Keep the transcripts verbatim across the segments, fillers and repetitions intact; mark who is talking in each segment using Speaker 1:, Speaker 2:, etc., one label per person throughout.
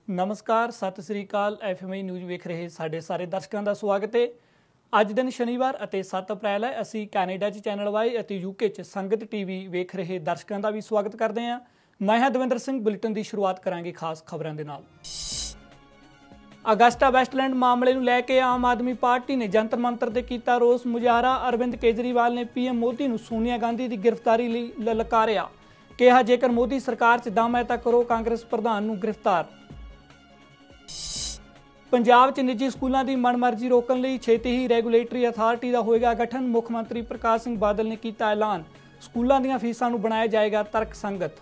Speaker 1: नमस्कार, सत श्री अकाल। एफ एम आई न्यूज़ वेख रहे साढ़े सारे दर्शकों का स्वागत है। अज दिन शनिवार और सत्त अप्रैल है। असी कैनेडा च चैनल वाई और यूके च संगत टीवी वेख रहे दर्शकों का भी स्वागत करते हैं। मैं हाँ दविंदर सिंह। बुलेटिन की शुरुआत करांगे खास खबरों के नाल। अगस्टा वैस्टलैंड मामले नूं लैके आम आदमी पार्टी ने जंतर मंतर ते कीता रोस मुजाहरा। अरविंद केजरीवाल ने पी एम मोदी नूं सोनिया गांधी की गिरफ्तारी लई ललकारिया। कहा जेकर मोदी सरकार च दम है तां करो कांग्रेस प्रधान नूं गिरफ्तार। पंजाब च निजी स्कूलों की मनमर्जी रोकने लई छेती ही रैगूलेटरी अथार्टी का होएगा गठन। मुख मंत्री प्रकाश सिंह बादल ने किया ऐलान। स्कूलों दी फीसां नूं बनाया जाएगा तर्क संगत।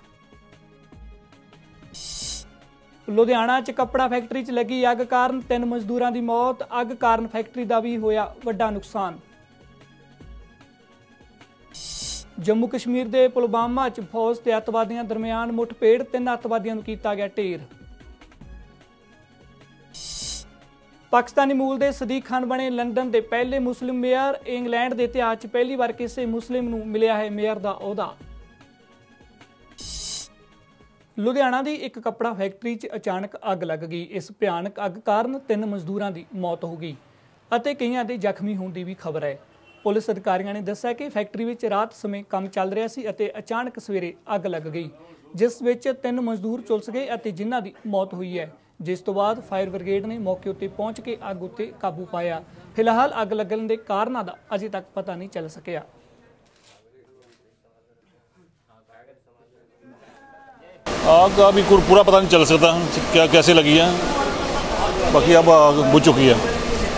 Speaker 1: लुधियाना च कपड़ा फैक्ट्री च लगी अग कारण तीन मजदूरों की मौत। अग कारण फैक्ट्री का भी होया वड्डा नुकसान। जम्मू कश्मीर के पुलवामा च फौज ते अतवादियों दरमियान मुठभेड़। तीन अतवादियों नूं कीता गया ढेर। पाकिस्तानी मूल के सदीक खान बने लंदन के पहले मुस्लिम मेयर। इंग्लैंड के इतिहास पहली बार किसी मुस्लिम नूं मिलिया है मेयर का ओहदा। लुधियाना की एक कपड़ा फैक्ट्री च अचानक अग लग गई। इस भयानक अग कारण तीन मजदूरों की मौत हो गई और कईयां दे जख्मी होने की भी खबर है। पुलिस अधिकारियों ने दस्सिया कि फैक्ट्री में रात समय काम चल रहा सी और अचानक सवेरे अग लग गई, जिस विच तीन मजदूर झुलस गए और जिन्हां की मौत हुई है। जिस तो बाद फायर ब्रिगेड ने मौके उत्ते पहुंच के अग उत्ते काबू पाया। फिलहाल अग लगन के कारणों का अजे तक पता नहीं चल सकिया।
Speaker 2: आग का भी पूरा पता नहीं चल सकता क्या कैसे लगी है, बाकी अब आग बुझ चुकी है।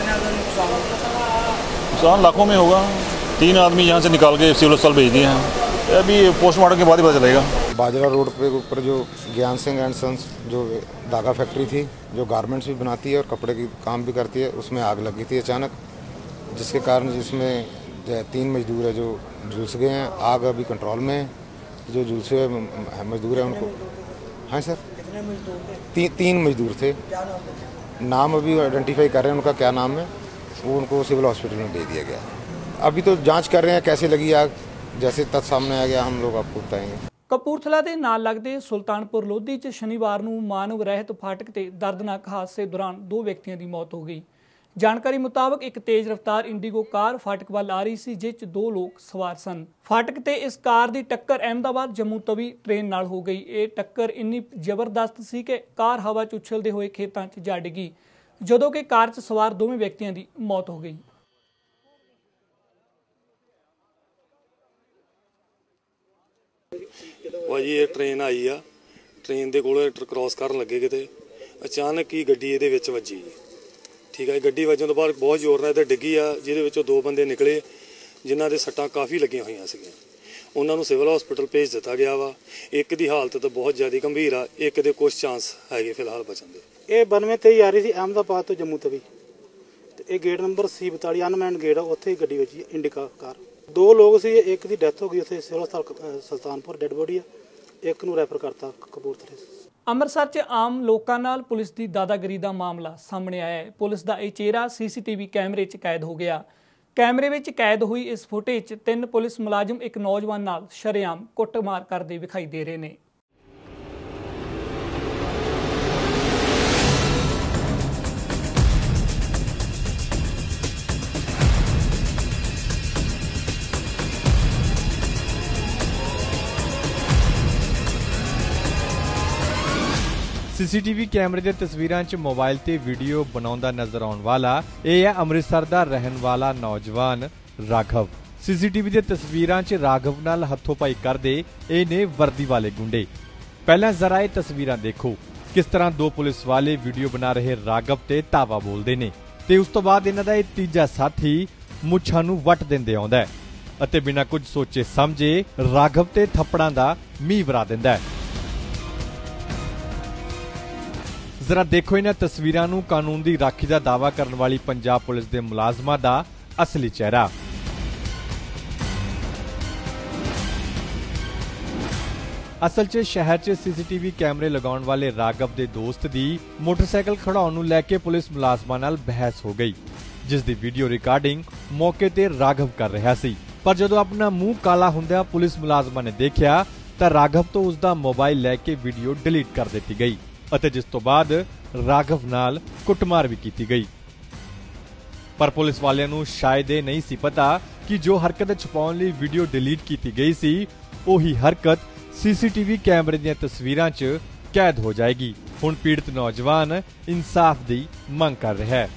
Speaker 2: नुकसान लाखों में होगा। तीन आदमी यहाँ से निकाल के सिविल अस्पताल भेज दिए हैं। अभी पोस्टमार्टम के बाद ही पता चलेगा।
Speaker 3: बाजरा रोड पे ऊपर जो ज्ञान सिंह एंड सन्स जो धागा फैक्ट्री थी, जो गारमेंट्स भी बनाती है और कपड़े की काम भी करती है, उसमें आग लगी थी अचानक, जिसके कारण जिसमें तीन मजदूर है जो झुलस गए हैं। आग अभी कंट्रोल में है। जो झुलसे हुए मजदूर हैं उनको, हाँ सर, ती, तीन मजदूर थे। नाम अभी आइडेंटिफाई कर रहे हैं उनका क्या नाम है, वो उनको सिविल हॉस्पिटल में दे दिया गया। अभी तो जाँच कर रहे हैं कैसे लगी आग। जैसे तथ्य सामने आ गया हम लोग आपको बताएंगे।
Speaker 1: कपूरथला के नाल लगते सुल्तानपुर लोधी च शनिवार नूं मानव रहत फाटक ते दर्दनाक हादसे दौरान दो व्यक्तियों की मौत हो गई। जानकारी मुताबक एक तेज रफ्तार इंडिगो कार फाटक वाल आ रही सी, जिस दो लोग सवार सन। फाटक ते इस कार की टक्कर अहमदाबाद जम्मू तवी ट्रेन नाल हो गई। ये टक्कर इन्नी जबरदस्त सी कि कार हवा च उछलते हुए खेतों च जा डिगी, जदों कि कार च सवार दोवें व्यक्तियों की मौत हो गई।
Speaker 4: भाजी ये ट्रेन आई आ, ट्रेन के कोल क्रॉस कर लगे किते अचानक ही गड्डी ये वजी जी। ठीक है, गड्डी वजन तो बाद बहुत जोर नाल डिग्गी आ, जिहदे दो बंदे निकले जिन्हां दे सट्टां काफ़ी लगियां होईयां सीगीआं। उन्हां नूं सिविल हॉस्पिटल भेज दिता गया वा। एक दी हालत तो बहुत ज़्यादा गंभीर आ, एक दे कुछ चांस है फिलहाल बचन दे।
Speaker 5: ये बनवे तेई आ रही थी अहमदाबाद तो जम्मू तवी, तो ये गेट नंबर सी बताली अनमैन गेट आ, उत्थे ही गड्डी वजी इंडिका कार। दो लोग सी, एक की डेथ हो गई उत्थे सिविल हस्पताल सुल्तानपुर, डेड बॉडी आ, एक नूं रैफर करता कपूरथले।
Speaker 1: ਅੰਮ੍ਰਿਤਸਰ 'ਚ ਆਮ ਲੋਕਾਂ ਨਾਲ ਪੁਲਿਸ ਦੀ ਦਾਦਾਗਰੀ ਦਾ ਮਾਮਲਾ ਸਾਹਮਣੇ ਆਇਆ ਹੈ। ਪੁਲਿਸ ਦਾ ਇਹ ਚਿਹਰਾ ਸੀਸੀਟੀਵੀ ਕੈਮਰੇ 'ਚ ਕੈਦ ਹੋ ਗਿਆ। ਕੈਮਰੇ ਵਿੱਚ ਕੈਦ ਹੋਈ ਇਸ ਫੁਟੇਜ 'ਚ ਤਿੰਨ ਪੁਲਿਸ ਮੁਲਾਜ਼ਮ ਇੱਕ ਨੌਜਵਾਨ ਨਾਲ ਸ਼ਰੇਆਮ ਕੁੱਟਮਾਰ ਕਰਦੇ ਵਿਖਾਈ ਦੇ ਰਹੇ ਨੇ।
Speaker 6: सीसीटीवी कैमरे की तस्वीरों च मोबाइल ते वीडियो बनाउंदा नजर आने वाला यह है अमृतसर का रहन वाला नौजवान राघव। सीसीटीवी की तस्वीरों च राघव नाल हथोपाई करदे ये ने वर्दी वाले गुंडे। पहला जरा ये तस्वीरें देखो, किस तरह दो पुलिस वाले वीडियो बना रहे राघव ते तावा बोलते ने, ते उस तो बाद इन्हां दा ये तीजा साथी मुछां नूं वट दिंदे आउंदा है अते बिना कुछ सोचे समझे राघव ते थप्पड़ां दा मींह वरा दिंदा है। जरा देखो इन्हां तस्वीरां नूं कानून की राखी का दावा करने वाली पंजाब पुलिस के मुलाजमां दा असली चेहरा। असल च शहर च सीसीटीवी कैमरे लगाउण वाले राघव के दोस्त की मोटरसाइकिल खड़ाउण नूं लैके पुलिस मुलाजमां नाल बहस हो गई, जिस दी वीडियो रिकॉर्डिंग मौके ते राघव कर रहा सी। पर जदों अपना मूँह काला हुंदिया पुलिस मुलाजमां ने देखा तो राघव तो उसका मोबाइल लैके वीडियो डिलीट कर दी गई। ਅਤੇ ਜਿਸ ਤੋਂ ਬਾਅਦ ਰਾਘਵ ਨਾਲ ਕੁੱਟਮਾਰ ਵੀ ਕੀਤੀ ਗਈ। ਪਰ ਪੁਲਿਸ ਵਾਲਿਆਂ ਨੂੰ ਸ਼ਾਇਦ ਇਹ ਨਹੀਂ ਸੀ ਪਤਾ ਕਿ ਜੋ ਹਰਕਤ ਛੁਪਾਉਣ ਲਈ ਵੀਡੀਓ ਡਿਲੀਟ ਕੀਤੀ ਗਈ ਸੀ ਉਹੀ ਹਰਕਤ ਸੀਸੀਟੀਵੀ ਕੈਮਰੇ ਦੀਆਂ ਤਸਵੀਰਾਂ 'ਚ कैद हो जाएगी। हुण पीड़ित नौजवान इंसाफ की मांग कर रहा है।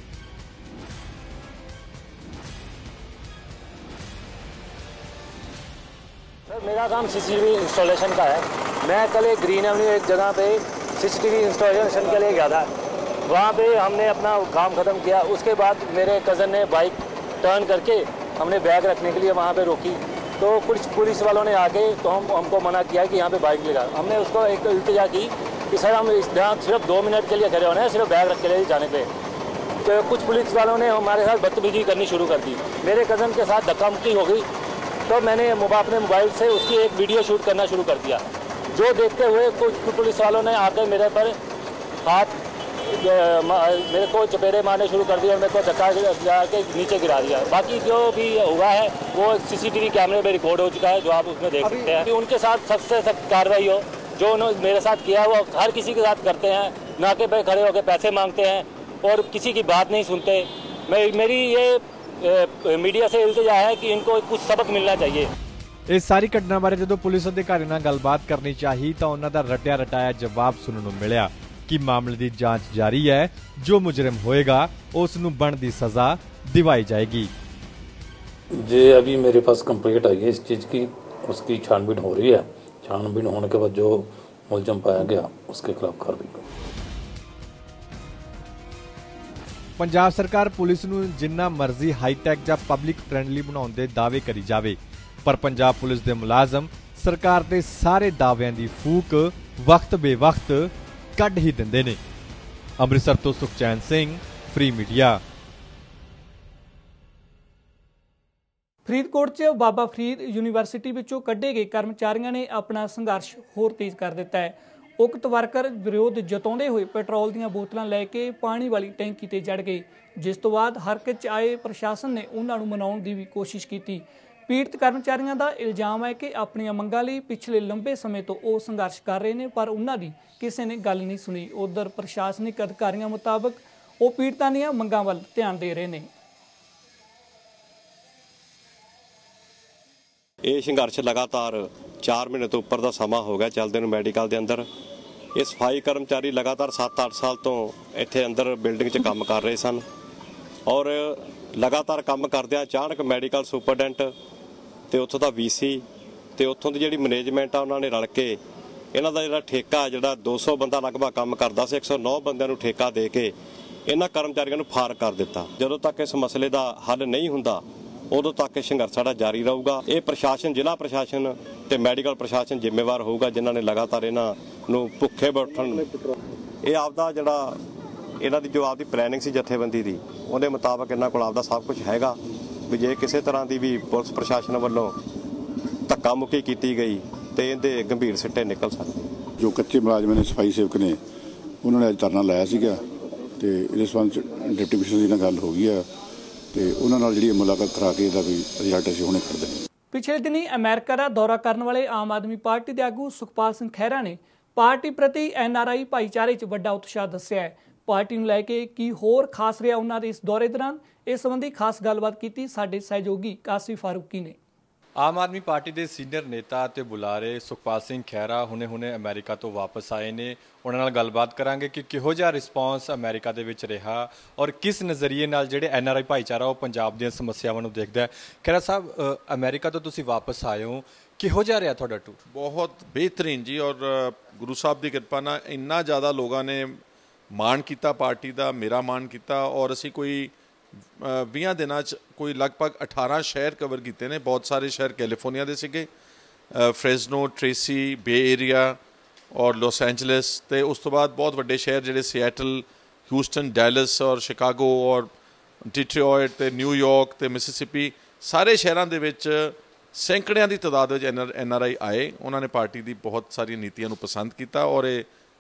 Speaker 7: सर मेरा काम सीसीटीवी इंस्टॉलेशन का है। मैं कल एक ग्रीन एवेन्यू एक जगह पे सीसीटीवी इंस्टॉलेशन के लिए गया था। वहाँ पे हमने अपना काम ख़त्म किया। उसके बाद मेरे कज़न ने बाइक टर्न करके हमने बैग रखने के लिए वहाँ पे रोकी तो कुछ पुलिस वालों ने आके तो हम हमको मना किया कि यहाँ पे बाइक लगा। हमने उसको एक इल्तिजा की कि सर हम यहाँ सिर्फ दो मिनट के लिए खड़े होने हैं, सिर्फ बैग रख के लिए जाने पे। तो कुछ पुलिस वालों ने हमारे साथ बदतमीजी करनी शुरू कर दी। मेरे कज़न के साथ धक्का मुक्की हो गई तो मैंने अपने मोबाइल से उसकी एक वीडियो शूट करना शुरू कर दिया। जो देखते हुए कुछ पुलिस वालों ने आकर मेरे पर हाथ मेरे को चपेड़े मारने शुरू कर दिया, मेरे को धक्का के नीचे गिरा दिया। बाकी जो भी हुआ है वो सीसीटीवी कैमरे में रिकॉर्ड हो चुका है, जो आप उसमें देख सकते हैं। उनके साथ सख्त से सख्त कार्रवाई हो। जो उन्होंने मेरे साथ किया वो हर किसी के साथ करते हैं, नाके पे खड़े होकर पैसे मांगते हैं और किसी की बात नहीं सुनते। मैं मेरी ये ए, मीडिया से इल्तिजा है कि इनको कुछ सबक मिलना चाहिए।
Speaker 6: इस सारी घटना बारे जो पुलिस अधिकारी नाल गलबात करनी चाहिए तो उन्हों का रटिया रटाया जवाब सुनने को मिला कि मामले की जांच जारी है। जो मुजरिम होएगा उसनूं बनदी सजा दिवाई जाएगी।
Speaker 8: जे अभी मेरे पास कंप्लेंट आई है इस चीज़ की, उसकी छानबीन हो रही है। छानबीन होने के बाद जो मुलजम पाया गया उसके खिलाफ कार्रवाई।
Speaker 6: पंजाब सरकार पुलिस नूं जिन्ना मर्जी हाईटैक जां पब्लिक फ्रेंडली बनाउण दे दावे करी जावे, पर पंजाब पुलिस दे मुलाजम सरकार दे सारे दावियां दी फूक वक्त बेवक्त ਕੱਢ ਹੀ ਦਿੰਦੇ ਨੇ। ਅੰਮ੍ਰਿਤਸਰ ਤੋਂ ਸੁਖਚੈਨ ਸਿੰਘ, ਫ੍ਰੀ ਮੀਡੀਆ।
Speaker 1: ਫਰੀਦਕੋਟ 'ਚ ਬਾਬਾ ਫਰੀਦ ਯੂਨੀਵਰਸਿਟੀ ਵਿੱਚੋਂ ਕੱਢੇ ਗਏ ਕਰਮਚਾਰੀਆਂ ਨੇ ਆਪਣਾ ਸੰਘਰਸ਼ ਹੋਰ ਤੇਜ਼ ਕਰ ਦਿੱਤਾ ਹੈ। ਉਕਤ ਵਰਕਰ ਵਿਰੋਧ ਜਤਾਉਂਦੇ ਹੋਏ ਪੈਟਰੋਲ ਦੀਆਂ ਬੋਤਲਾਂ ਲੈ ਕੇ ਪਾਣੀ ਵਾਲੀ ਟੈਂਕੀ ਤੇ ਚੜ੍ਹ ਗਏ, ਜਿਸ ਤੋਂ ਬਾਅਦ ਹਰਕਤ 'ਚ ਆਏ ਪ੍ਰਸ਼ਾਸਨ ਨੇ ਉਹਨਾਂ ਨੂੰ ਮਨਾਉਣ ਦੀ ਵੀ ਕੋਸ਼ਿਸ਼ ਕੀਤੀ। ਪੀੜਤ ਕਰਮਚਾਰੀਆਂ ਦਾ ਇਲਜ਼ਾਮ ਹੈ ਕਿ ਆਪਣੀਆਂ ਮੰਗਾਂ ਲਈ ਪਿਛਲੇ ਲੰਬੇ ਸਮੇਂ ਤੋਂ ਉਹ ਸੰਘਰਸ਼ ਕਰ ਰਹੇ ਨੇ, ਪਰ ਉਹਨਾਂ ਦੀ ਕਿਸੇ ਨੇ ਗੱਲ ਨਹੀਂ ਸੁਣੀ। ਉਧਰ ਪ੍ਰਸ਼ਾਸਨਿਕ ਅਧਿਕਾਰੀਆਂ ਮੁਤਾਬਕ ਉਹ ਪੀੜਤਾਂ ਦੀਆਂ ਮੰਗਾਂ ਵੱਲ ਧਿਆਨ ਦੇ ਰਹੇ ਨੇ।
Speaker 9: ਇਹ ਸੰਘਰਸ਼ ਲਗਾਤਾਰ ਚਾਰ ਮਹੀਨੇ ਤੋਂ ਉੱਪਰ ਦਾ ਸਮਾਂ ਹੋ ਗਿਆ ਚੱਲਦੇ ਨੂੰ ਮੈਡੀਕਲ ਦੇ ਅੰਦਰ। ਇਹ ਸਫਾਈ ਕਰਮਚਾਰੀ ਲਗਾਤਾਰ ਸੱਤ ਅੱਠ ਸਾਲ ਤੋਂ ਇੱਥੇ ਅੰਦਰ ਬਿਲਡਿੰਗ 'ਚ ਕੰਮ ਕਰ ਰਹੇ ਸਨ ਔਰ ਲਗਾਤਾਰ ਕੰਮ ਕਰਦਿਆਂ ਅਚਾਨਕ ਮੈਡੀਕਲ ਸੁਪਰਡੈਂਟ ਤੇ ਉੱਥੋਂ ਦਾ ਵੀਸੀ ਤੇ ਉੱਥੋਂ ਦੀ ਜਿਹੜੀ ਮੈਨੇਜਮੈਂਟ ਆ ਉਹਨਾਂ ਨੇ ਰਲ ਕੇ ਇਹਨਾਂ ਦਾ ਜਿਹੜਾ ਠੇਕਾ ਜਿਹੜਾ ਦੋ ਸੌ ਬੰਦਾ ਲਗਭਗ ਕੰਮ ਕਰਦਾ ਸੀ, ਇੱਕ ਸੌ ਨੌ ਬੰਦਿਆਂ ਨੂੰ ਠੇਕਾ ਦੇ ਕੇ ਇਹਨਾਂ ਕਰਮਚਾਰੀਆਂ ਨੂੰ ਫਾਰਗ ਕਰ ਦਿੱਤਾ। ਜਦੋਂ ਤੱਕ ਇਸ ਮਸਲੇ ਦਾ ਹੱਲ ਨਹੀਂ ਹੁੰਦਾ ਉਦੋਂ ਤੱਕ ਇਹ ਸੰਘਰਸ਼ ਸਾਡਾ ਜਾਰੀ ਰਹੂਗਾ। ਇਹ ਪ੍ਰਸ਼ਾਸਨ, ਜ਼ਿਲ੍ਹਾ ਪ੍ਰਸ਼ਾਸਨ ਤੇ ਮੈਡੀਕਲ ਪ੍ਰਸ਼ਾਸਨ ਜ਼ਿੰਮੇਵਾਰ ਹੋਊਗਾ ਜਿਨ੍ਹਾਂ ਨੇ ਲਗਾਤਾਰ ਇਹਨਾਂ ਨੂੰ ਭੁੱਖੇ ਬੈਠਣ। ਇਹ ਆਪਦਾ ਜਿਹੜਾ ਇਹਨਾਂ ਦੀ ਜੋ ਆਪਦੀ ਪਲੈਨਿੰਗ ਸੀ ਜਥੇਬੰਦੀ ਦੀ, ਉਹਦੇ ਮੁਤਾਬਕ ਇਹਨਾਂ ਕੋਲ ਆਪਦਾ ਸਭ ਕੁਝ ਹੈਗਾ ਵੀ ਜੇ ਕਿਸੇ ਤਰ੍ਹਾਂ ਦੀ ਵੀ ਪੁਲਿਸ ਪ੍ਰਸ਼ਾਸਨ ਵੱਲੋਂ ਧੱਕਾ ਮੁੱਕੀ ਕੀਤੀ ਗਈ ਤੇ ਇਹਦੇ ਗੰਭੀਰ ਸਿੱਟੇ ਨਿਕਲ ਸਕਦੇ।
Speaker 10: ਜੋ ਕੱਚੇ ਮੁਲਾਜ਼ਮਾਂ ਨੇ, ਸਫਾਈ ਸੇਵਕ ਨੇ, ਉਹਨਾਂ ਨੇ ਅੱਜ ਧਰਨਾ ਲਾਇਆ ਸੀਗਾ ਤੇ ਇਹਦੇ ਸੰਬੰਧ ਡਿਪਟੀ ਕਮਿਸ਼ਨਰ ਜੀ ਨਾਲ ਗੱਲ ਹੋ ਗਈ ਆ ਤੇ ਉਹਨਾਂ ਨਾਲ ਜਿਹੜੀ ਮੁਲਾਕਾਤ ਕਰਾ ਕੇ ਇਹਦਾ ਵੀ ਰਿਜ਼ਲਟ ਅਸੀਂ ਹੁਣੇ ਕਰ ਦੇਣਾ।
Speaker 1: ਪਿਛਲੇ ਦਿਨੀ ਅਮਰੀਕਾ ਦਾ ਦੌਰਾ ਕਰਨ ਵਾਲੇ ਆਮ ਆਦਮੀ ਪਾਰਟੀ ਦੇ ਆਗੂ ਸੁਖਪਾਲ ਸਿੰਘ ਖਹਿਰਾ ਨੇ ਪਾਰਟੀ ਪ੍ਰਤੀ ਐਨ ਆਰ ਆਈ ਭਾਈਚਾਰੇ 'ਚ ਵੱਡਾ ਉਤਸ਼ਾਹ ਦੱਸਿਆ ਹੈ। ਪਾਰਟੀ ਨੂੰ ਲੈ ਕੇ ਕੀ ਹੋਰ ਖਾਸ ਰਿਹਾ ਉਹਨਾਂ ਦੇ ਇਸ ਦੌਰੇ ਦੌਰਾਨ, ਇਸ ਸੰਬੰਧੀ ਖਾਸ ਗੱਲਬਾਤ ਕੀਤੀ ਸਾਡੇ ਸਹਿਯੋਗੀ ਕਾਸਿਫ ਫਾਰੂਕੀ ਨੇ।
Speaker 6: ਆਮ ਆਦਮੀ ਪਾਰਟੀ ਦੇ ਸੀਨੀਅਰ ਨੇਤਾ ਅਤੇ ਬੁਲਾਰੇ ਸੁਖਪਾਲ ਸਿੰਘ ਖਹਿਰਾ ਹੁਣੇ ਹੁਣੇ ਅਮਰੀਕਾ ਤੋਂ ਵਾਪਸ ਆਏ ਨੇ। ਉਹਨਾਂ ਨਾਲ ਗੱਲਬਾਤ ਕਰਾਂਗੇ ਕਿ ਕਿਹੋ ਜਿਹਾ ਰਿਸਪੌਂਸ ਅਮਰੀਕਾ ਦੇ ਵਿੱਚ ਰਿਹਾ ਔਰ ਕਿਸ ਨਜ਼ਰੀਏ ਨਾਲ ਜਿਹੜੇ ਐਨ ਆਰ ਆਈ ਭਾਈਚਾਰਾ ਉਹ ਪੰਜਾਬ ਦੀਆਂ ਸਮੱਸਿਆਵਾਂ ਨੂੰ ਦੇਖਦਾ ਹੈ। ਖਹਿਰਾ ਸਾਹਿਬ, ਅਮਰੀਕਾ ਤੋਂ ਤੁਸੀਂ ਵਾਪਸ ਆਏ ਹੋ, ਕਿਹੋ ਜਿਹਾ ਰਿਹਾ ਤੁਹਾਡਾ ਟੂਰ?
Speaker 11: ਬਹੁਤ ਬਿਹਤਰੀਨ ਜੀ, ਔਰ ਗੁਰੂ ਸਾਹਿਬ ਦੀ ਕਿਰਪਾ ਨਾਲ ਇੰਨਾ ਜ਼ਿਆਦਾ ਲੋਕਾਂ ਨੇ ਮਾਣ ਕੀਤਾ ਪਾਰਟੀ ਦਾ, ਮੇਰਾ ਮਾਣ ਕੀਤਾ ਔਰ ਅਸੀਂ ਕੋਈ ਵੀਹਾਂ ਦਿਨਾਂ 'ਚ ਕੋਈ ਲਗਭਗ ਅਠਾਰਾਂ ਸ਼ਹਿਰ ਕਵਰ ਕੀਤੇ ਨੇ। ਬਹੁਤ ਸਾਰੇ ਸ਼ਹਿਰ ਕੈਲੀਫੋਰਨੀਆ ਦੇ ਸੀਗੇ, ਫ੍ਰੈਜ਼ਨੋ, ਟ੍ਰੇਸੀ, ਬੇ ਏਰੀਆ ਔਰ ਲੋਸ ਐਂਜਲਸ, ਅਤੇ ਉਸ ਤੋਂ ਬਾਅਦ ਬਹੁਤ ਵੱਡੇ ਸ਼ਹਿਰ ਜਿਹੜੇ ਸਿਐਟਲ, ਹਿਊਸਟਨ, ਡੈਲਸ ਔਰ ਸ਼ਿਕਾਗੋ ਔਰ ਡਿਟਰੋਇਟ ਅਤੇ ਨਿਊਯਾਰਕ ਅਤੇ ਮਿਸਿਸਿਪੀ, ਸਾਰੇ ਸ਼ਹਿਰਾਂ ਦੇ ਵਿੱਚ ਸੈਂਕੜਿਆਂ ਦੀ ਤਾਦਾਦ ਵਿੱਚ ਐਨ ਆਰ ਐਨ ਆਰ ਆਈ ਆਏ। ਉਹਨਾਂ ਨੇ ਪਾਰਟੀ ਦੀ ਬਹੁਤ ਸਾਰੀਆਂ ਨੀਤੀਆਂ ਨੂੰ ਪਸੰਦ ਕੀਤਾ ਔਰ ਇਹ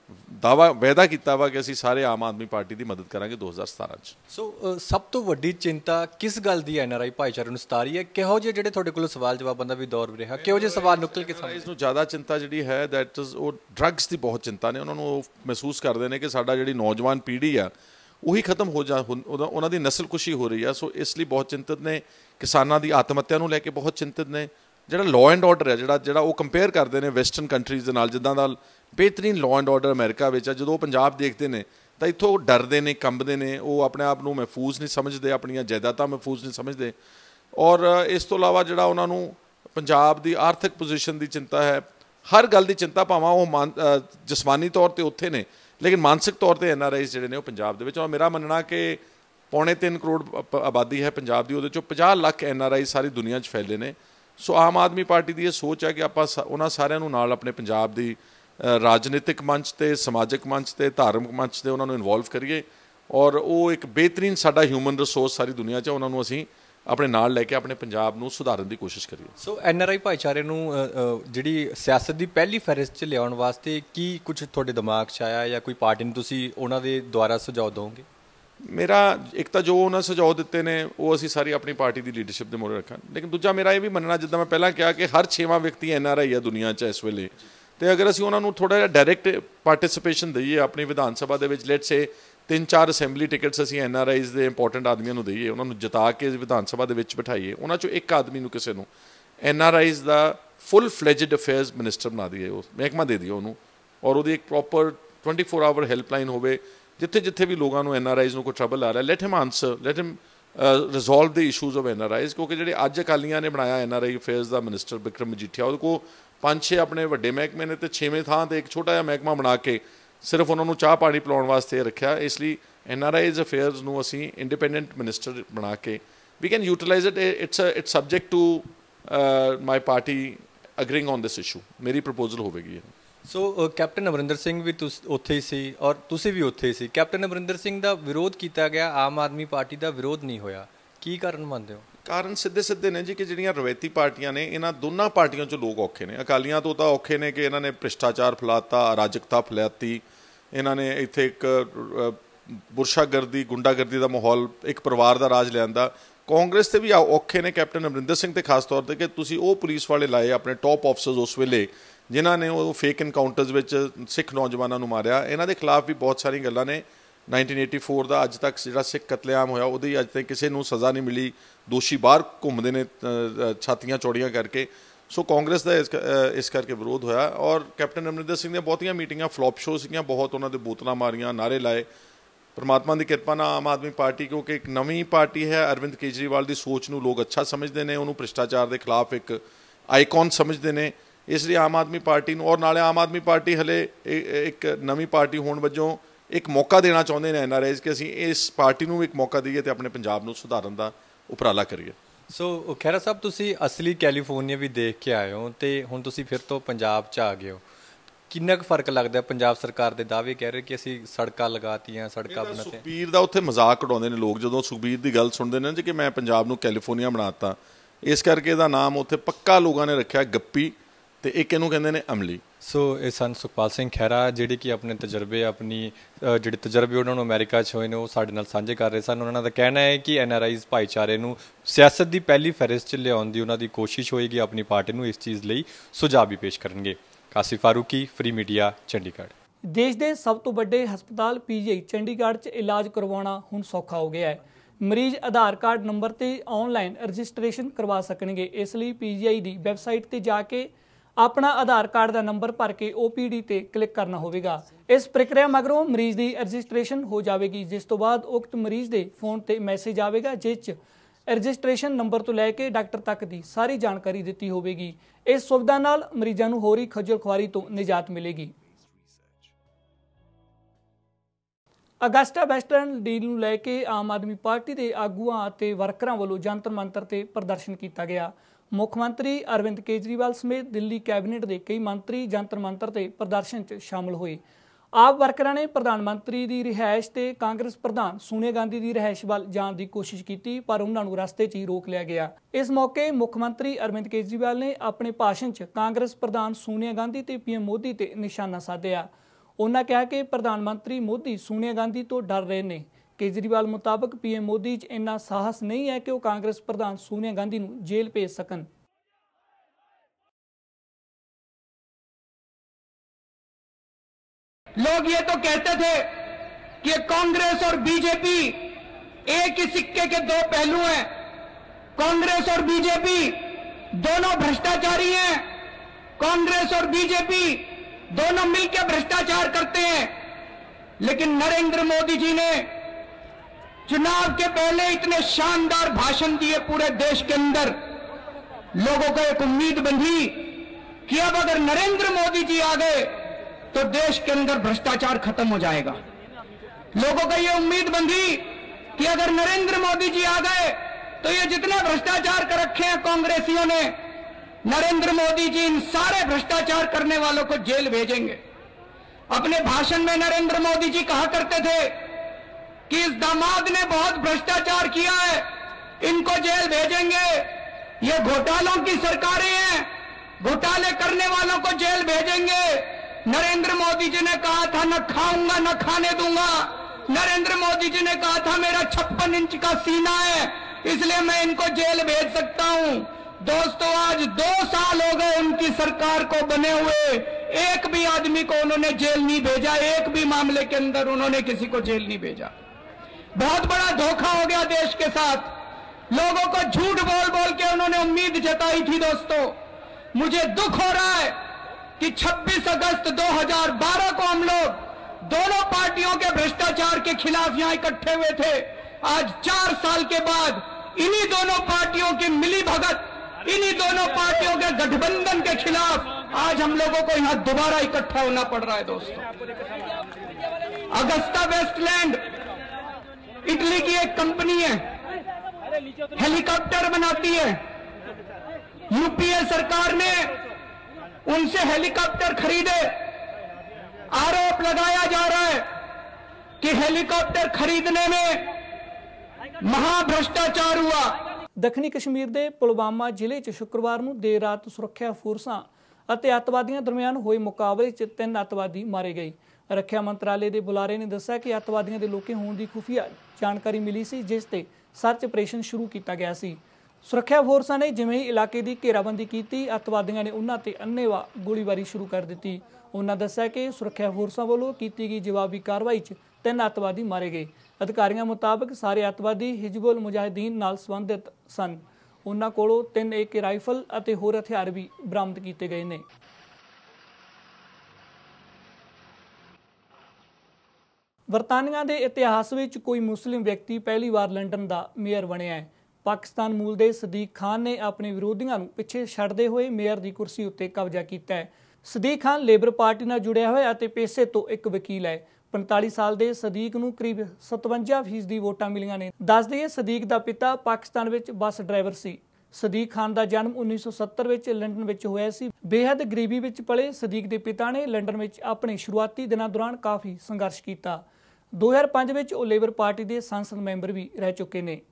Speaker 11: ਦਾਵਾ ਵਾਅਦਾ ਕੀਤਾ ਵਾ ਕਿ ਅਸੀਂ ਸਾਰੇ ਆਮ ਆਦਮੀ ਪਾਰਟੀ ਦੀ ਮਦਦ ਕਰਾਂਗੇ ਦੋ ਹਜ਼ਾਰ ਸਤਾਰਾਂ 'ਚ।
Speaker 6: ਸੋ ਸਭ ਤੋਂ ਵੱਡੀ ਚਿੰਤਾ ਕਿਸ ਗੱਲ ਦੀ ਐਨ ਆਰ ਆਈ ਭਾਈਚਾਰੇ ਨੂੰ ਸਤਾ ਰਹੀ ਹੈ? ਕਿਹੋ ਜਿਹੇ ਜਿਹੜੇ ਤੁਹਾਡੇ ਕੋਲ ਸਵਾਲ ਜਵਾਬਾਂ ਦਾ ਵੀ ਦੌਰ ਰਿਹਾ, ਕਿਹੋ ਜਿਹੇ ਸਵਾਲ ਨਿਕਲ ਕੇ ਸਾਹਮਣੇ?
Speaker 11: ਇਸ ਨੂੰ ਜ਼ਿਆਦਾ ਚਿੰਤਾ ਜਿਹੜੀ ਹੈ ਦੈਟ ਇਜ਼ ਉਹ ਡਰੱਗਸ ਦੀ ਬਹੁਤ ਚਿੰਤਾ ਨੇ। ਉਹਨਾਂ ਨੂੰ ਉਹ ਮਹਿਸੂਸ ਕਰਦੇ ਨੇ ਕਿ ਸਾਡਾ ਜਿਹੜੀ ਨੌਜਵਾਨ ਪੀੜ੍ਹੀ ਆ ਉਹੀ ਖਤਮ ਹੋ ਜਾ ਉਹਨਾਂ ਦੀ ਨਸਲਕੁਸ਼ੀ ਹੋ ਰਹੀ ਆ। ਸੋ ਇਸ ਲਈ ਬਹੁਤ ਚਿੰਤਤ ਨੇ। ਕਿਸਾਨਾਂ ਦੀ ਆਤਮ ਹੱਤਿਆ ਨੂੰ ਲੈ ਕੇ ਬਹੁਤ ਚਿੰਤਤ ਨੇ। ਜਿਹੜਾ ਲਾਅ ਐਂਡ ਆਰਡਰ ਹੈ ਜਿਹੜਾ ਜਿਹੜਾ ਉਹ ਕੰਪੇਅਰ ਕਰਦੇ ਨੇ ਵੈਸਟਰਨ ਕੰਟਰੀਜ਼ ਦੇ ਨਾਲ, ਜਿੱਦਾਂ ਦਾ ਬਿਹਤਰੀਨ ਲਾਅ ਐਂਡ ਆਰਡਰ ਅਮਰੀਕਾ ਵਿੱਚ ਆ, ਜਦੋਂ ਉਹ ਪੰਜਾਬ ਦੇਖਦੇ ਨੇ ਤਾਂ ਇੱਥੋਂ ਉਹ ਡਰਦੇ ਨੇ, ਕੰਬਦੇ ਨੇ। ਉਹ ਆਪਣੇ ਆਪ ਨੂੰ ਮਹਿਫੂਜ਼ ਨਹੀਂ ਸਮਝਦੇ, ਆਪਣੀਆਂ ਜਾਇਦਾਦਾਂ ਮਹਿਫੂਜ਼ ਨਹੀਂ ਸਮਝਦੇ। ਔਰ ਇਸ ਤੋਂ ਇਲਾਵਾ ਜਿਹੜਾ ਉਹਨਾਂ ਨੂੰ ਪੰਜਾਬ ਦੀ ਆਰਥਿਕ ਪੋਜੀਸ਼ਨ ਦੀ ਚਿੰਤਾ ਹੈ, ਹਰ ਗੱਲ ਦੀ ਚਿੰਤਾ, ਭਾਵੇਂ ਉਹ ਮਾਨ ਜਿਸਮਾਨੀ ਤੌਰ 'ਤੇ ਉੱਥੇ ਨੇ ਲੇਕਿਨ ਮਾਨਸਿਕ ਤੌਰ 'ਤੇ ਐਨ ਆਰ ਆਈਜ਼ ਜਿਹੜੇ ਨੇ ਉਹ ਪੰਜਾਬ ਦੇ ਵਿੱਚ। ਔਰ ਮੇਰਾ ਮੰਨਣਾ ਕਿ ਪੌਣੇ ਤਿੰਨ ਕਰੋੜ ਆਬਾਦੀ ਹੈ ਪੰਜਾਬ ਦੀ, ਉਹਦੇ 'ਚੋਂ ਪੰਜਾਹ ਲੱਖ ਐਨ ਆਰ ਆਈ ਸਾਰੀ ਦੁਨੀਆ 'ਚ ਫੈਲੇ ਨੇ। ਸੋ ਆਮ ਆਦਮੀ ਪਾਰਟੀ ਦੀ ਇਹ ਸੋਚ ਹੈ ਕਿ ਆਪਾਂ ਉਹਨਾਂ ਸਾਰਿਆਂ ਨੂੰ ਨਾਲ ਆਪਣੇ ਪੰਜਾਬ ਦੀ ਰਾਜਨੀਤਿਕ ਮੰਚ 'ਤੇ, ਸਮਾਜਿਕ ਮੰਚ 'ਤੇ, ਧਾਰਮਿਕ ਮੰਚ 'ਤੇ ਉਹਨਾਂ ਨੂੰ ਇਨਵੋਲਵ ਕਰੀਏ। ਔਰ ਉਹ ਇੱਕ ਬਿਹਤਰੀਨ ਸਾਡਾ ਹਿਊਮਨ ਰਿਸੋਰਸ ਸਾਰੀ ਦੁਨੀਆ 'ਚ, ਉਹਨਾਂ ਨੂੰ ਅਸੀਂ ਆਪਣੇ ਨਾਲ ਲੈ ਕੇ ਆਪਣੇ ਪੰਜਾਬ ਨੂੰ ਸੁਧਾਰਨ ਦੀ ਕੋਸ਼ਿਸ਼ ਕਰੀਏ।
Speaker 6: ਸੋ ਐਨ ਆਰ ਆਈ ਭਾਈਚਾਰੇ ਨੂੰ ਜਿਹੜੀ ਸਿਆਸਤ ਦੀ ਪਹਿਲੀ ਫਹਿਰਿਸਤ 'ਚ ਲਿਆਉਣ ਵਾਸਤੇ ਕੀ ਕੁਝ ਤੁਹਾਡੇ ਦਿਮਾਗ 'ਚ ਆਇਆ, ਜਾਂ ਕੋਈ ਪਾਰਟੀ ਨੂੰ ਤੁਸੀਂ ਉਹਨਾਂ ਦੇ ਦੁਆਰਾ ਸੁਝਾਅ ਦਿਓਗੇ?
Speaker 11: ਮੇਰਾ ਇੱਕ ਤਾਂ ਜੋ ਉਹਨਾਂ ਸੁਝਾਅ ਦਿੱਤੇ ਨੇ ਉਹ ਅਸੀਂ ਸਾਰੀ ਆਪਣੀ ਪਾਰਟੀ ਦੀ ਲੀਡਰਸ਼ਿਪ ਦੇ ਮੂਹਰੇ ਰੱਖਾਂ। ਲੇਕਿਨ ਦੂਜਾ ਮੇਰਾ ਇਹ ਵੀ ਮੰਨਣਾ, ਜਿੱਦਾਂ ਮੈਂ ਪਹਿਲਾਂ ਕਿਹਾ ਕਿ ਹਰ ਛੇਵਾਂ ਵਿਅਕਤੀ ਐਨ ਆਰ ਆਈ ਆ ਦੁਨੀਆ 'ਚ ਇਸ ਵੇਲੇ, ਅਤੇ ਅਗਰ ਅਸੀਂ ਉਹਨਾਂ ਨੂੰ ਥੋੜ੍ਹਾ ਜਿਹਾ ਡਾਇਰੈਕਟ ਪਾਰਟੀਸਪੇਸ਼ਨ ਦਈਏ ਆਪਣੀ ਵਿਧਾਨ ਸਭਾ ਦੇ ਵਿੱਚ, ਲੈਟਸ ਸੇ ਤਿੰਨ ਚਾਰ ਅਸੈਂਬਲੀ ਟਿਕਟਸ ਅਸੀਂ ਐਨ ਆਰ ਆਈਜ਼ ਦੇ ਇੰਪੋਰਟੈਂਟ ਆਦਮੀਆਂ ਨੂੰ ਦਈਏ, ਉਹਨਾਂ ਨੂੰ ਜਿਤਾ ਕੇ ਵਿਧਾਨ ਸਭਾ ਦੇ ਵਿੱਚ ਬਿਠਾਈਏ, ਉਹਨਾਂ 'ਚੋਂ ਇੱਕ ਆਦਮੀ ਨੂੰ ਕਿਸੇ ਨੂੰ ਐਨ ਆਰ ਆਈਜ਼ ਦਾ ਫੁੱਲ ਫਲੈਜਡ ਅਫੇਅਰਸ ਮਿਨਿਸਟਰ ਬਣਾ ਦਈਏ, ਉਹ ਮਹਿਕਮਾ ਦੇ ਦਈਏ ਉਹਨੂੰ, ਔਰ ਉਹਦੀ ਇੱਕ proper twenty four hour helpline ਹੋਵੇ, ਜਿੱਥੇ ਜਿੱਥੇ ਵੀ ਲੋਕਾਂ ਨੂੰ ਐਨ ਆਰ ਆਈਜ਼ ਨੂੰ ਕੋਈ ਟਰਬਲ ਆ ਰਿਹਾ, let him answer, let him resolve the issues of N R Is. ਕਿਉਂਕਿ ਜਿਹੜੇ ਅੱਜ ਅਕਾਲੀਆਂ ਨੇ ਬਣਾਇਆ ਐਨ ਆਰ ਆਈ ਅਫੇਅਰਸ ਦਾ ਮਿਨਿਸਟਰ ਬਿਕਰਮ ਮਜੀਠੀਆ, ਉਹਦੇ ਕੋਲ ਪੰਜ ਛੇ ਆਪਣੇ ਵੱਡੇ ਮਹਿਕਮੇ ਨੇ, ਅਤੇ ਛੇਵੇਂ ਥਾਂ 'ਤੇ ਇੱਕ ਛੋਟਾ ਜਿਹਾ ਮਹਿਕਮਾ ਬਣਾ ਕੇ ਸਿਰਫ ਉਹਨਾਂ ਨੂੰ ਚਾਹ ਪਾਣੀ ਪਿਲਾਉਣ ਵਾਸਤੇ ਰੱਖਿਆ। ਇਸ ਲਈ ਐਨ ਆਰ ਆਈਜ਼ ਅਫੇਅਰਸ ਨੂੰ ਅਸੀਂ ਇੰਡੀਪੈਂਡੈਂਟ ਮਿਨਿਸਟਰ ਬਣਾ ਕੇ ਵੀ can utilise it. It's it's subject to my party agreeing on this issue. ਮੇਰੀ ਪ੍ਰਪੋਜ਼ਲ ਹੋਵੇਗੀ।
Speaker 6: ਸੋ ਕੈਪਟਨ ਅਮਰਿੰਦਰ ਸਿੰਘ ਵੀ ਤੁਸ ਉੱਥੇ ਹੀ ਸੀ ਔਰ ਤੁਸੀਂ ਵੀ ਉੱਥੇ ਹੀ ਸੀ। ਕੈਪਟਨ ਅਮਰਿੰਦਰ ਸਿੰਘ ਦਾ ਵਿਰੋਧ ਕੀਤਾ ਗਿਆ, ਆਮ ਆਦਮੀ ਪਾਰਟੀ ਦਾ ਵਿਰੋਧ ਨਹੀਂ ਹੋਇਆ, ਕੀ ਕਾਰਨ ਮੰਨਦੇ ਹੋ?
Speaker 11: ਕਾਰਨ ਸਿੱਧੇ ਸਿੱਧੇ ਨੇ ਜੀ, ਕਿ ਜਿਹੜੀਆਂ ਰਵਾਇਤੀ ਪਾਰਟੀਆਂ ਨੇ, ਇਹਨਾਂ ਦੋਨਾਂ ਪਾਰਟੀਆਂ 'ਚੋਂ ਲੋਕ ਔਖੇ ਨੇ। ਅਕਾਲੀਆਂ ਤੋਂ ਤਾਂ ਔਖੇ ਨੇ ਕਿ ਇਹਨਾਂ ਨੇ ਭ੍ਰਿਸ਼ਟਾਚਾਰ ਫੈਲਾਤਾ, ਅਰਾਜਕਤਾ ਫੈਲਾਤੀ, ਇਹਨਾਂ ਨੇ ਇੱਥੇ ਇੱਕ ਬੁਰਸ਼ਾਗਰਦੀ, ਗੁੰਡਾਗਰਦੀ ਦਾ ਮਾਹੌਲ, ਇੱਕ ਪਰਿਵਾਰ ਦਾ ਰਾਜ ਲਿਆਂਦਾ। ਕਾਂਗਰਸ 'ਤੇ ਵੀ ਔਖੇ ਨੇ ਕੈਪਟਨ ਅਮਰਿੰਦਰ ਸਿੰਘ 'ਤੇ ਖਾਸ ਤੌਰ 'ਤੇ, ਕਿ ਤੁਸੀਂ ਉਹ ਪੁਲਿਸ ਵਾਲੇ ਲਾਏ ਆਪਣੇ ਟੌਪ ਆਫਿਸਰਸ ਉਸ ਵੇਲੇ ਜਿਨ੍ਹਾਂ ਨੇ ਉਹ ਫੇਕ ਇਨਕਾਊਂਟਰਸ ਵਿੱਚ ਸਿੱਖ ਨੌਜਵਾਨਾਂ ਨੂੰ ਮਾਰਿਆ। ਇਹਨਾਂ ਦੇ ਖਿਲਾਫ ਵੀ ਬਹੁਤ ਸਾਰੀਆਂ ਗੱਲਾਂ ਨੇ। ਨਾਈਨਟੀਨ ਏਟੀ ਫੋਰ ਦਾ ਅੱਜ ਤੱਕ ਜਿਹੜਾ ਸਿੱਖ ਕਤਲੇਆਮ ਹੋਇਆ ਉਹਦੀ ਅੱਜ ਤੱਕ ਕਿਸੇ ਨੂੰ ਸਜ਼ਾ ਨਹੀਂ ਮਿਲੀ, ਦੋਸ਼ੀ ਬਾਹਰ ਘੁੰਮਦੇ ਨੇ ਛਾਤੀਆਂ ਚੌੜੀਆਂ ਕਰਕੇ। ਸੋ ਕਾਂਗਰਸ ਦਾ ਇਸ ਇਸ ਕਰਕੇ ਵਿਰੋਧ ਹੋਇਆ। ਔਰ ਕੈਪਟਨ ਅਮਰਿੰਦਰ ਸਿੰਘ ਦੀਆਂ ਬਹੁਤੀਆਂ ਮੀਟਿੰਗਾਂ ਫਲॉप ਸ਼ੋ ਸੀਗੀਆਂ, ਬਹੁਤ ਉਹਨਾਂ ਦੇ ਬੋਤਲਾਂ ਮਾਰੀਆਂ, ਨਾਅਰੇ ਲਾਏ। ਪਰਮਾਤਮਾ ਦੀ ਕਿਰਪਾ ਨਾਲ ਆਮ ਆਦਮੀ ਪਾਰਟੀ, ਕਿਉਂਕਿ ਇੱਕ ਨਵੀਂ ਪਾਰਟੀ ਹੈ, ਅਰਵਿੰਦ ਕੇਜਰੀਵਾਲ ਦੀ ਸੋਚ ਨੂੰ ਲੋਕ ਅੱਛਾ ਸਮਝਦੇ ਨੇ, ਉਹਨੂੰ ਭ੍ਰਿਸ਼ਟਾਚਾਰ ਦੇ ਖਿਲਾਫ ਇੱਕ ਆਈਕਨ ਸਮਝਦੇ ਨੇ। ਇਸ ਲਈ ਆਮ ਆਦਮੀ ਪਾਰਟੀ ਨੂੰ, ਔਰ ਨਾਲੇ ਆਮ ਆਦਮੀ ਪਾਰਟੀ ਹਲੇ ਇੱਕ ਨਵੀਂ ਪਾਰਟੀ ਹੋਣ ਵਜੋਂ ਇੱਕ ਮੌਕਾ ਦੇਣਾ ਚਾਹੁੰਦੇ ਨੇ ਐਨ ਆਰ ਆਈਜ਼, ਕਿ ਅਸੀਂ ਇਸ ਪਾਰਟੀ ਨੂੰ ਇੱਕ ਮੌਕਾ ਦਈਏ ਅਤੇ ਆਪਣੇ ਪੰਜਾਬ ਨੂੰ ਸੁਧਾਰਨ ਦਾ ਉਪਰਾਲਾ ਕਰੀਏ।
Speaker 6: ਸੋ ਖਹਿਰਾ ਸਾਹਿਬ, ਤੁਸੀਂ ਅਸਲੀ ਕੈਲੀਫੋਰਨੀਆ ਵੀ ਦੇਖ ਕੇ ਆਏ ਹੋ ਅਤੇ ਹੁਣ ਤੁਸੀਂ ਫਿਰ ਤੋਂ ਪੰਜਾਬ 'ਚ ਆ ਗਏ ਹੋ। ਕਿੰਨਾ ਕੁ ਫਰਕ ਲੱਗਦਾ? ਪੰਜਾਬ ਸਰਕਾਰ ਦੇ ਦਾਅਵੇ ਕਹਿ ਰਹੇ ਕਿ ਅਸੀਂ ਸੜਕਾਂ ਲਗਾਤੀਆਂ, ਸੜਕਾਂ ਬਣਾਤੀਆਂ।
Speaker 11: ਸੁਖਬੀਰ ਦਾ ਉੱਥੇ ਮਜ਼ਾਕ ਉਡਾਉਂਦੇ ਨੇ ਲੋਕ ਜਦੋਂ ਸੁਖਬੀਰ ਦੀ ਗੱਲ ਸੁਣਦੇ ਨੇ ਜੀ, ਕਿ ਮੈਂ ਪੰਜਾਬ ਨੂੰ ਕੈਲੀਫੋਰਨੀਆ ਬਣਾਤਾ। ਇਸ ਕਰਕੇ ਇਹਦਾ ਨਾਮ ਉੱਥੇ ਪੱਕਾ ਲੋਕਾਂ ਨੇ ਰੱਖਿਆ ਗੱਪੀ, ਅਤੇ ਇੱਕ ਇਹਨੂੰ ਕਹਿੰਦੇ ਨੇ ਅਮਲੀ।
Speaker 6: ਸੋ ਇਹ ਸਨ ਸੁਖਪਾਲ ਸਿੰਘ ਖਹਿਰਾ, ਜਿਹੜੇ ਕਿ ਆਪਣੇ ਤਜਰਬੇ, ਆਪਣੀ ਜਿਹੜੇ ਤਜਰਬੇ ਉਹਨਾਂ ਨੂੰ ਅਮਰੀਕਾ 'ਚ ਹੋਏ ਨੇ ਉਹ ਸਾਡੇ ਨਾਲ ਸਾਂਝੇ ਕਰ ਰਹੇ ਸਨ। ਉਹਨਾਂ ਦਾ ਕਹਿਣਾ ਹੈ ਕਿ ਐਨ ਆਰ ਆਈਜ਼ ਭਾਈਚਾਰੇ ਨੂੰ ਸਿਆਸਤ ਦੀ ਪਹਿਲੀ ਫਹਿਰਿਸਤ 'ਚ ਲਿਆਉਣ ਦੀ ਉਹਨਾਂ ਦੀ ਕੋਸ਼ਿਸ਼ ਹੋਏਗੀ। ਆਪਣੀ ਪਾਰਟੀ ਨੂੰ ਇਸ ਚੀਜ਼ ਲਈ ਸੁਝਾਅ ਵੀ ਪੇਸ਼ ਕਰਨਗੇ। Kashif Farooqui, free media, Chandigarh.
Speaker 1: ਦੇਸ਼ ਦੇ ਸਭ ਤੋਂ ਵੱਡੇ ਹਸਪਤਾਲ ਪੀ ਜੀ ਆਈ ਚੰਡੀਗੜ੍ਹ 'ਚ ਇਲਾਜ ਕਰਵਾਉਣਾ ਹੁਣ ਸੌਖਾ ਹੋ ਗਿਆ ਹੈ। ਮਰੀਜ਼ ਆਧਾਰ ਕਾਰਡ ਨੰਬਰ 'ਤੇ ਆਨਲਾਈਨ ਰਜਿਸਟ੍ਰੇਸ਼ਨ ਕਰਵਾ ਸਕਣਗੇ। ਇਸ ਲਈ ਪੀ ਜੀ ਆਈ ਦੀ ਵੈਬਸਾਈਟ 'ਤੇ ਜਾ ਕੇ ਆਪਣਾ ਆਧਾਰ ਕਾਰਡ ਦਾ ਨੰਬਰ ਭਰ ਕੇ ਓ ਪੀ ਡੀ 'ਤੇ ਕਲਿੱਕ ਕਰਨਾ ਹੋਵੇਗਾ। ਇਸ ਪ੍ਰਕਿਰਿਆ ਮਗਰੋਂ ਮਰੀਜ਼ ਦੀ ਰਜਿਸਟ੍ਰੇਸ਼ਨ ਹੋ ਜਾਵੇਗੀ, ਜਿਸ ਤੋਂ ਬਾਅਦ ਉਕਤ ਮਰੀਜ਼ ਦੇ ਫੋਨ 'ਤੇ ਮੈਸੇਜ ਆਵੇਗਾ, ਜਿਸ 'ਚ ਰਜਿਸਟ੍ਰੇਸ਼ਨ ਨੰਬਰ ਤੋਂ ਲੈ ਕੇ ਡਾਕਟਰ ਤੱਕ ਦੀ ਸਾਰੀ ਜਾਣਕਾਰੀ ਦਿੱਤੀ ਹੋਵੇਗੀ। ਇਸ ਸੁਵਿਧਾ ਨਾਲ ਮਰੀਜ਼ਾਂ ਨੂੰ ਹੋਰ ਹੀ ਖੱਜਲ ਖੁਆਰੀ ਤੋਂ ਨਿਜਾਤ ਮਿਲੇਗੀ। ਅਗਸਟਾ ਵੈਸਟਰਨ ਡੀਲ ਨੂੰ ਲੈ ਕੇ ਆਮ ਆਦਮੀ ਪਾਰਟੀ ਦੇ ਆਗੂਆਂ ਅਤੇ ਵਰਕਰਾਂ ਵੱਲੋਂ ਜੰਤਰ ਮੰਤਰ ਤੇ ਪ੍ਰਦਰਸ਼ਨ ਕੀਤਾ ਗਿਆ। ਮੁੱਖ ਮੰਤਰੀ ਅਰਵਿੰਦ ਕੇਜਰੀਵਾਲ ਸਮੇਤ ਦਿੱਲੀ ਕੈਬਨਿਟ ਦੇ ਕਈ ਮੰਤਰੀ ਜੰਤਰ ਮੰਤਰ ਤੇ ਪ੍ਰਦਰਸ਼ਨ 'ਚ ਸ਼ਾਮਲ ਹੋਏ। ਆਪ ਵਰਕਰਾਂ ਨੇ ਪ੍ਰਧਾਨ ਮੰਤਰੀ ਦੀ ਰਿਹਾਇਸ਼ ਤੇ ਕਾਂਗਰਸ ਪ੍ਰਧਾਨ ਸੋਨੀਆ ਗਾਂਧੀ ਦੀ ਰਿਹਾਇਸ਼ ਵੱਲ ਜਾਣ ਦੀ ਕੋਸ਼ਿਸ਼ ਕੀਤੀ, ਪਰ ਉਹਨਾਂ ਨੂੰ ਰਸਤੇ 'ਚ ਹੀ ਰੋਕ ਲਿਆ ਗਿਆ। ਇਸ ਮੌਕੇ ਮੁੱਖ ਮੰਤਰੀ ਅਰਵਿੰਦ ਕੇਜਰੀਵਾਲ ਨੇ ਆਪਣੇ ਭਾਸ਼ਣ 'ਚ ਕਾਂਗਰਸ ਪ੍ਰਧਾਨ ਸੋਨੀਆ ਗਾਂਧੀ ਤੇ ਪੀ ਐਮ ਮੋਦੀ ਤੇ ਨਿਸ਼ਾਨਾ ਸਾਧਿਆ। उन्होंने कहा कि प्रधानमंत्री मोदी सोनिया गांधी तो डर रहे ने। केजरीवाल मुताबिक पीएम मोदी च इन्ना साहस नहीं है कि वह कांग्रेस प्रधान सोनिया गांधी नूं जेल भेज सकन।
Speaker 12: लोग ये तो कहते थे कि कांग्रेस और बीजेपी एक ही सिक्के के दो पहलू हैं, कांग्रेस और बीजेपी दोनों भ्रष्टाचारी हैं, कांग्रेस और बीजेपी दोनों मिलकर भ्रष्टाचार करते हैं। लेकिन नरेंद्र मोदी जी ने चुनाव के पहले इतने शानदार भाषण दिए पूरे देश के अंदर, लोगों को एक उम्मीद बंधी कि अब अगर नरेंद्र मोदी जी आ गए तो देश के अंदर भ्रष्टाचार खत्म हो जाएगा। लोगों को यह उम्मीद बंधी कि अगर नरेंद्र मोदी जी आ गए तो ये जितने भ्रष्टाचार कर रखे हैं कांग्रेसियों ने, नरेंद्र मोदी जी इन सारे भ्रष्टाचार करने वालों को जेल भेजेंगे। अपने भाषण में नरेंद्र मोदी जी कहा करते थे कि इस दामाद ने बहुत भ्रष्टाचार किया है, इनको जेल भेजेंगे। ये घोटालों की सरकारें हैं, घोटाले करने वालों को जेल भेजेंगे। नरेंद्र मोदी जी ने कहा था न खाऊंगा न खाने दूंगा। नरेंद्र मोदी जी ने कहा था मेरा छप्पन इंच का सीना है, इसलिए मैं इनको जेल भेज सकता हूं। दोस्तों, आज दो साल हो गए उनकी सरकार को बने हुए, एक भी आदमी को उन्होंने जेल नहीं भेजा, एक भी मामले के अंदर उन्होंने किसी को जेल नहीं भेजा। बहुत बड़ा धोखा हो गया देश के साथ। लोगों को झूठ बोल बोल के उन्होंने उम्मीद जताई थी। दोस्तों, मुझे दुख हो रहा है कि छब्बीस अगस्त दो हज़ार बारह को हम लोग दोनों पार्टियों के भ्रष्टाचार के खिलाफ यहां इकट्ठे हुए थे। आज चार साल के बाद इन्हीं दोनों पार्टियों की मिली भगत, इन्हीं दोनों पार्टियों के गठबंधन के खिलाफ आज हम लोगों को यहां दोबारा इकट्ठा होना पड़ रहा है। दोस्तों, अगस्ता वेस्टलैंड इटली की एक कंपनी है, हेलीकॉप्टर बनाती है। यूपीए सरकार ने उनसे हेलीकॉप्टर खरीदे। आरोप लगाया जा रहा है कि हेलीकॉप्टर खरीदने में महाभ्रष्टाचार हुआ।
Speaker 1: दक्षिणी कश्मीर के पुलवामा जिले च शुक्रवार ਨੂੰ देर रात सुरक्षा फोर्सां ਅਤੇ ਅੱਤਵਾਦੀਆਂ ਦਰਮਿਆਨ ਹੋਏ ਮੁਕਾਬਲੇ 'ਚ ਤਿੰਨ ਅੱਤਵਾਦੀ ਮਾਰੇ ਗਏ। ਰੱਖਿਆ ਮੰਤਰਾਲੇ ਦੇ ਬੁਲਾਰੇ ਨੇ ਦੱਸਿਆ ਕਿ ਅੱਤਵਾਦੀਆਂ ਦੇ ਲੋਕੇ ਹੋਣ ਦੀ ਖੁਫੀਆ ਜਾਣਕਾਰੀ ਮਿਲੀ ਸੀ, ਜਿਸ ਤੇ ਸਰਚ ਆਪਰੇਸ਼ਨ ਸ਼ੁਰੂ ਕੀਤਾ ਗਿਆ ਸੀ। ਸੁਰੱਖਿਆ ਫੋਰਸਾਂ ਨੇ ਜਿਵੇਂ ਹੀ ਇਲਾਕੇ ਦੀ ਘੇਰਾਬੰਦੀ ਕੀਤੀ, ਅੱਤਵਾਦੀਆਂ ਨੇ ਉਹਨਾਂ ਤੇ ਅੰਨ੍ਹੇਵਾਹ ਗੋਲੀਬਾਰੀ ਸ਼ੁਰੂ ਕਰ ਦਿੱਤੀ। ਉਹਨਾਂ ਦੱਸਿਆ ਕਿ ਸੁਰੱਖਿਆ ਫੋਰਸਾਂ ਵੱਲੋਂ ਕੀਤੀ ਗਈ ਜਵਾਬੀ ਕਾਰਵਾਈ 'ਚ ਤਿੰਨ ਅੱਤਵਾਦੀ ਮਾਰੇ ਗਏ। ਅਧਿਕਾਰੀਆਂ ਮੁਤਾਬਕ ਸਾਰੇ ਅੱਤਵਾਦੀ ਹਿਜ਼ਬੁਲ ਮੁਜਾਹਿਦੀਨ ਨਾਲ ਸੰਬੰਧਿਤ ਸਨ। ਉਹਨਾਂ ਕੋਲੋਂ ਤਿੰਨ ਏਕੇ ਰਾਈਫਲ ਅਤੇ ਹੋਰ ਹਥਿਆਰ ਵੀ ਬਰਾਮਦ ਕੀਤੇ ਗਏ ਨੇ। ਬਰਤਾਨੀਆ ਦੇ ਇਤਿਹਾਸ ਵਿੱਚ ਕੋਈ ਮੁਸਲਿਮ ਵਿਅਕਤੀ ਪਹਿਲੀ ਵਾਰ ਲੰਡਨ ਦਾ ਮੇਅਰ ਬਣਿਆ ਹੈ। ਪਾਕਿਸਤਾਨ ਮੂਲ ਦੇ ਸਦੀਕ ਖਾਨ ਨੇ ਆਪਣੇ ਵਿਰੋਧੀਆਂ ਨੂੰ ਪਿੱਛੇ ਛੱਡਦੇ ਹੋਏ ਮੇਅਰ ਦੀ ਕੁਰਸੀ ਉੱਤੇ ਕਬਜ਼ਾ ਕੀਤਾ ਹੈ। ਸਦੀਕ ਖਾਨ ਲੇਬਰ ਪਾਰਟੀ ਨਾਲ ਜੁੜਿਆ ਹੋਇਆ ਅਤੇ ਪੇਸ਼ੇ ਤੋਂ ਇੱਕ ਵਕੀਲ ਹੈ। पैंतालीस साल के सदीक नूं करीब सतवंजा फीसदी वोटां मिलियां ने। दस दईए सदीक का पिता पाकिस्तान विच बस ड्राइवर सी। सदीक खान का जन्म उन्नीस सौ सत्तर विच लंडन विच होया सी। बेहद गरीबी विच पले सदीक के पिता ने लंडन विच अपने शुरुआती दिनों दौरान काफ़ी संघर्ष किया। दो हज़ार पाँच विच वो लेबर पार्टी के संसद मैंबर भी रह चुके ने।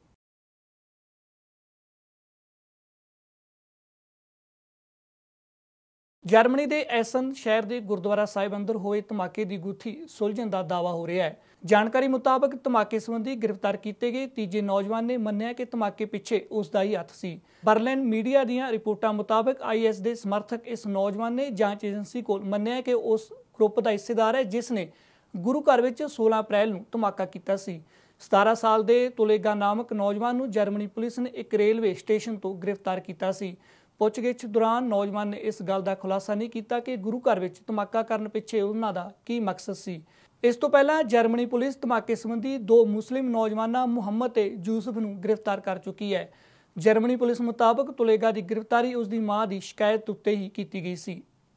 Speaker 1: जर्मनी के एसन शहर के गुरुद्वारा साहिब अंदर होए धमाके की गुत्थी सुलझण का दावा हो रहा है। जानकारी मुताबक धमाके संबंधी गिरफ्तार किए गए तीजे नौजवान ने मन्निया कि धमाके पिछे उसका ही हथ सी। बर्लिन मीडिया दीआं रिपोर्टां मुताबक आई एस के समर्थक इस नौजवान ने जांच एजेंसी को मन्निया कि उस ग्रुप का हिस्सेदार है जिसने गुरु घर में सोलह अप्रैल को धमाका किया सी। सतारह साल के तुलेगा नामक नौजवान को जर्मनी पुलिस ने एक रेलवे स्टेशन तो गिरफ्तार किया सी। पुछगिछ दौरान नौजवान ने इस गल का खुलासा नहीं किया कि गुरु घर में धमाका करने पिछे उन्हां दा की मकसद सी। इस तो पहला जर्मनी पुलिस धमाके संबंधी दो मुस्लिम नौजवानों मुहम्मद ते यूसुफ नूं गिरफ्तार कर चुकी है। जर्मनी पुलिस मुताबक तुलेगा की गिरफ्तारी उसकी मां की शिकायत उत्ते ही की गई सी।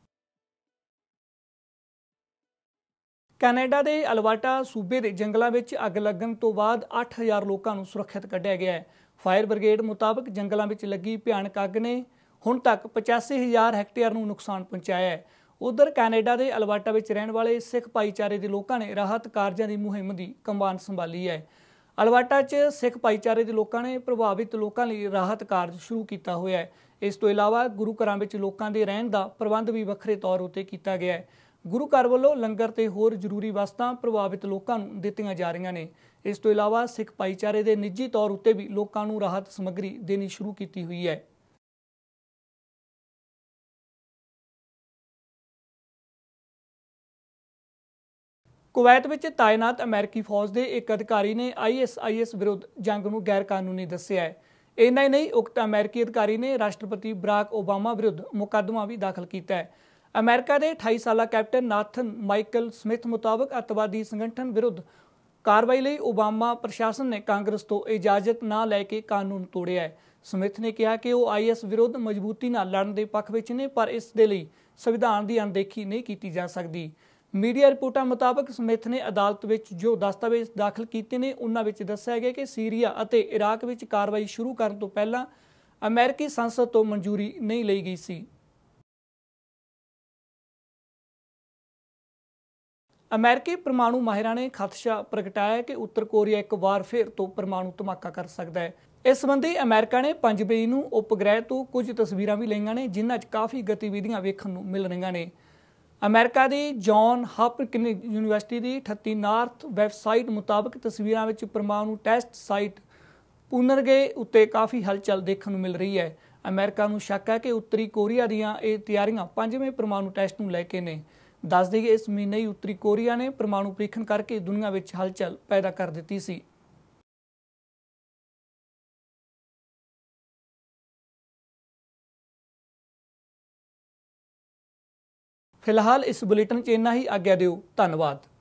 Speaker 1: कैनेडा के अल्बर्टा सूबे के जंगलों में अग लगन तो बाद अठ हज़ार लोगों को सुरक्षित कढ़िया गया है। फायर ब्रिगेड मुताबक जंगलों में लगी भयानक अग ने ਹੁਣ तक पचासी हज़ार हैक्टेयर ਨੂੰ नुकसान पहुंचाया है। उधर कैनेडा के अल्बर्टा में रहने वाले सिख भाईचारे के लोगों ने राहत कार्यों की मुहिम की कमान संभाली है। अल्बर्टा च सिख भाईचारे के लोगों ने प्रभावित लोगों लिए राहत कार्य शुरू किया हुआ है। इस तो इलावा गुरु घरों में लोगों के रहने का प्रबंध भी वक्रे तौर उत्ते किया गया है। ਗੁਰੂ ਘਰ ਵੱਲੋਂ ਲੰਗਰ ਤੇ ਹੋਰ ਜ਼ਰੂਰੀ ਵਸਤਾਂ ਪ੍ਰਭਾਵਿਤ ਲੋਕਾਂ ਨੂੰ ਦਿੱਤੀਆਂ ਜਾ ਰਹੀਆਂ ਨੇ। ਇਸ ਤੋਂ ਇਲਾਵਾ ਸਿੱਖ ਭਾਈਚਾਰੇ ਦੇ ਨਿੱਜੀ ਤੌਰ ਉੱਤੇ ਵੀ ਲੋਕਾਂ ਨੂੰ ਰਾਹਤ ਸਮੱਗਰੀ ਦੇਣੀ ਸ਼ੁਰੂ ਕੀਤੀ ਹੋਈ ਹੈ। ਕੁਵੈਤ ਵਿੱਚ ਤਾਇਨਾਤ ਅਮਰੀਕੀ ਫੌਜ ਦੇ ਇੱਕ ਅਧਿਕਾਰੀ ਨੇ ਆਈ ਐਸ ਆਈ ਐਸ ਵਿਰੁੱਧ ਜੰਗ ਨੂੰ ਗੈਰ ਕਾਨੂੰਨੀ ਦੱਸਿਆ ਹੈ। ਇੰਨਾ ਹੀ ਨਹੀਂ, ਉਕਤ ਅਮਰੀਕੀ ਅਧਿਕਾਰੀ ਨੇ ਰਾਸ਼ਟਰਪਤੀ ਬਰਾਕ ਓਬਾਮਾ ਵਿਰੁੱਧ ਮੁਕੱਦਮਾ ਵੀ ਦਾਖਲ ਕੀਤਾ ਹੈ। ਅਮਰੀਕਾ ਦੇ ਅਠਾਈ ਸਾਲਾ ਕੈਪਟਨ ਨਾਥਨ ਮਾਈਕਲ ਸਮਿਥ ਮੁਤਾਬਕ ਅੱਤਵਾਦੀ ਸੰਗਠਨ ਵਿਰੁੱਧ ਕਾਰਵਾਈ ਲਈ ਓਬਾਮਾ ਪ੍ਰਸ਼ਾਸਨ ਨੇ ਕਾਂਗਰਸ ਤੋਂ ਇਜਾਜ਼ਤ ਨਾ ਲੈ ਕੇ ਕਾਨੂੰਨ ਤੋੜਿਆ ਹੈ। ਸਮਿਥ ਨੇ ਕਿਹਾ ਕਿ ਉਹ ਆਈ ਐਸ ਵਿਰੁੱਧ ਮਜ਼ਬੂਤੀ ਨਾਲ ਲੜਨ ਦੇ ਪੱਖ ਵਿੱਚ ਨੇ, ਪਰ ਇਸ ਦੇ ਲਈ ਸੰਵਿਧਾਨ ਦੀ ਅਣਦੇਖੀ ਨਹੀਂ ਕੀਤੀ ਜਾ ਸਕਦੀ। ਮੀਡੀਆ ਰਿਪੋਰਟਾਂ ਮੁਤਾਬਕ ਸਮਿਥ ਨੇ ਅਦਾਲਤ ਵਿੱਚ ਜੋ ਦਸਤਾਵੇਜ਼ ਦਾਖਲ ਕੀਤੇ ਨੇ ਉਹਨਾਂ ਵਿੱਚ ਦੱਸਿਆ ਗਿਆ ਕਿ ਸੀਰੀਆ ਅਤੇ ਇਰਾਕ ਵਿੱਚ ਕਾਰਵਾਈ ਸ਼ੁਰੂ ਕਰਨ ਤੋਂ ਪਹਿਲਾਂ ਅਮਰੀਕੀ ਸੰਸਦ ਤੋਂ ਮਨਜ਼ੂਰੀ ਨਹੀਂ ਲਈ ਗਈ ਸੀ। ਅਮਰੀਕੀ ਪਰਮਾਣੂ ਮਾਹਿਰਾਂ ਨੇ ਖਦਸ਼ਾ ਪ੍ਰਗਟਾਇਆ ਕਿ ਉੱਤਰ ਕੋਰੀਆ ਇੱਕ ਵਾਰ ਫਿਰ ਤੋਂ ਪਰਮਾਣੂ ਧਮਾਕਾ ਕਰ ਸਕਦਾ ਹੈ। ਇਸ ਸੰਬੰਧੀ ਅਮਰੀਕਾ ਨੇ ਪੰਜ ਮਈ ਨੂੰ ਉਪਗ੍ਰਹਿ ਤੋਂ ਕੁਝ ਤਸਵੀਰਾਂ ਵੀ ਲਈਆਂ ਨੇ, ਜਿਨ੍ਹਾਂ 'ਚ ਕਾਫੀ ਗਤੀਵਿਧੀਆਂ ਵੇਖਣ ਨੂੰ ਮਿਲ ਰਹੀਆਂ ਨੇ। ਅਮਰੀਕਾ ਦੀ ਜੌਨ ਹਪਕਿੰਸ ਯੂਨੀਵਰਸਿਟੀ ਦੀ ਅਠੱਤੀ ਨਾਰਥ ਵੈਬਸਾਈਟ ਮੁਤਾਬਕ ਤਸਵੀਰਾਂ ਵਿੱਚ ਪਰਮਾਣੂ ਟੈਸਟ ਸਾਈਟ ਪੁਨਰਗੇ ਉੱਤੇ ਕਾਫੀ ਹਲਚਲ ਦੇਖਣ ਨੂੰ ਮਿਲ ਰਹੀ ਹੈ। ਅਮਰੀਕਾ ਨੂੰ ਸ਼ੱਕ ਹੈ ਕਿ ਉੱਤਰੀ ਕੋਰੀਆ ਦੀਆਂ ਇਹ ਤਿਆਰੀਆਂ ਪੰਜਵੇਂ ਪਰਮਾਣੂ ਟੈਸਟ ਨੂੰ ਲੈ ਕੇ ਨੇ। ਦੱਸ ਦੇਈਏ, ਇਸ ਮਹੀਨੇ ਹੀ ਉੱਤਰੀ ਕੋਰੀਆ ਨੇ ਪਰਮਾਣੂ ਪ੍ਰੀਖਣ ਕਰਕੇ ਦੁਨੀਆ ਵਿੱਚ ਹਲਚਲ ਪੈਦਾ ਕਰ ਦਿੱਤੀ ਸੀ। ਫਿਲਹਾਲ ਇਸ ਬੁਲੇਟਿਨ 'ਚ ਇੰਨਾ ਹੀ। ਆਗਿਆ ਦਿਓ। ਧੰਨਵਾਦ।